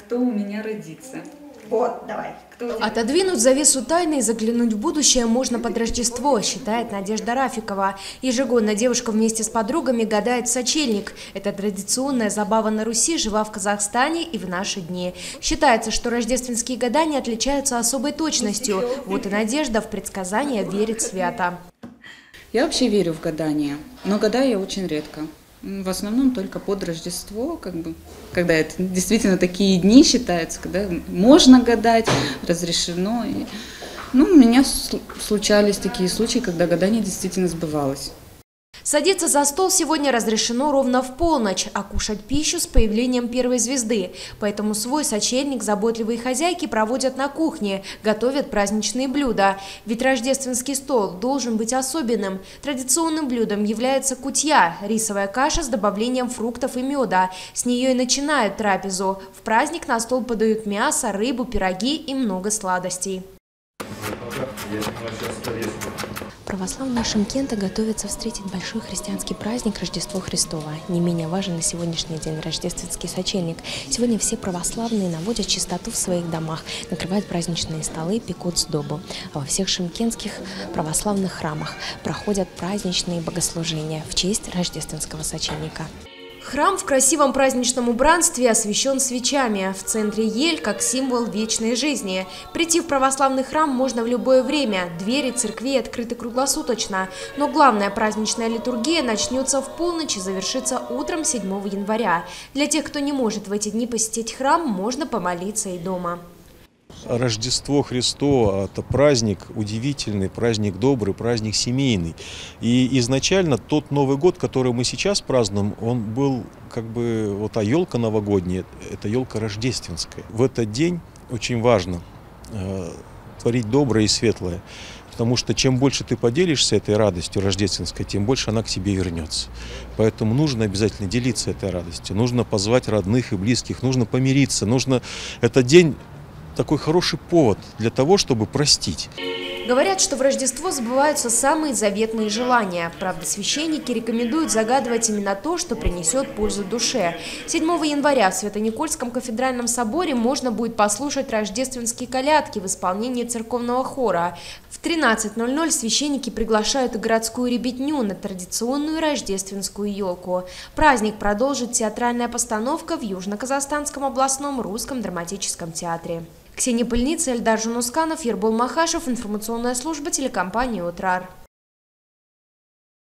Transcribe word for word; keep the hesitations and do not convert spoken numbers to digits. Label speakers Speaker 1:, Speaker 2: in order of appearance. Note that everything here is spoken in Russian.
Speaker 1: кто у меня родится.
Speaker 2: Вот, давай.
Speaker 3: Отодвинуть завесу тайны и заглянуть в будущее можно под Рождество, считает Надежда Рафикова. Ежегодно девушка вместе с подругами гадает в сочельник. Это традиционная забава на Руси, жива в Казахстане и в наши дни. Считается, что рождественские гадания отличаются особой точностью. Вот и Надежда в предсказания верит свято.
Speaker 1: Я вообще верю в гадания, но гадаю я очень редко. В основном только под Рождество, как бы, когда это действительно такие дни считаются, когда можно гадать, разрешено. И, ну, у меня случались такие случаи, когда гадание действительно сбывалось.
Speaker 3: Садиться за стол сегодня разрешено ровно в полночь, а кушать пищу с появлением первой звезды. Поэтому свой сочельник заботливые хозяйки проводят на кухне, готовят праздничные блюда. Ведь рождественский стол должен быть особенным. Традиционным блюдом является кутья – рисовая каша с добавлением фруктов и меда. С нее и начинают трапезу. В праздник на стол подают мясо, рыбу, пироги и много сладостей.
Speaker 4: Православные Шымкента готовятся встретить большой христианский праздник Рождество Христово. Не менее важен на сегодняшний день рождественский сочельник. Сегодня все православные наводят чистоту в своих домах, накрывают праздничные столы, пекут сдобу. А во всех шымкентских православных храмах проходят праздничные богослужения в честь рождественского сочельника.
Speaker 3: Храм в красивом праздничном убранстве освещен свечами. В центре ель как символ вечной жизни. Прийти в православный храм можно в любое время. Двери церквей открыты круглосуточно. Но главная праздничная литургия начнется в полночь и завершится утром седьмого января. Для тех, кто не может в эти дни посетить храм, можно помолиться и дома.
Speaker 5: Рождество Христово – это праздник удивительный, праздник добрый, праздник семейный. И изначально тот Новый год, который мы сейчас празднуем, он был как бы, вот а елка новогодняя, это елка рождественская. В этот день очень важно э, творить доброе и светлое. Потому что чем больше ты поделишься этой радостью рождественской, тем больше она к тебе вернется. Поэтому нужно обязательно делиться этой радостью. Нужно позвать родных и близких, нужно помириться. Нужно этот день такой хороший повод для того, чтобы простить.
Speaker 3: Говорят, что в Рождество сбываются самые заветные желания. Правда, священники рекомендуют загадывать именно то, что принесет пользу душе. седьмого января в Свято-Никольском кафедральном соборе можно будет послушать рождественские колядки в исполнении церковного хора. В тринадцать ноль ноль священники приглашают и городскую ребятню на традиционную рождественскую елку. Праздник продолжит театральная постановка в Южно-Казахстанском областном русском драматическом театре. Ксения Пыльница, Эльдар Жунусканов, Ербол Махашев, информационная служба телекомпании «Утрар».